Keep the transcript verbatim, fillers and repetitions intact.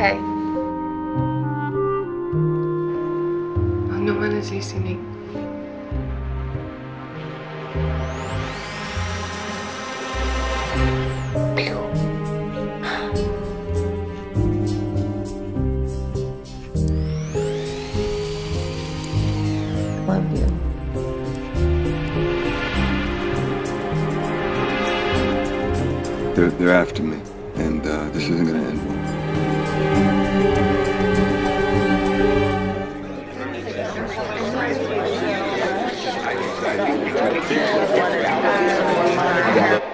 okay. Huwag naman nasisinig. Love you. They're, they're after me, and uh, this isn't going to end well.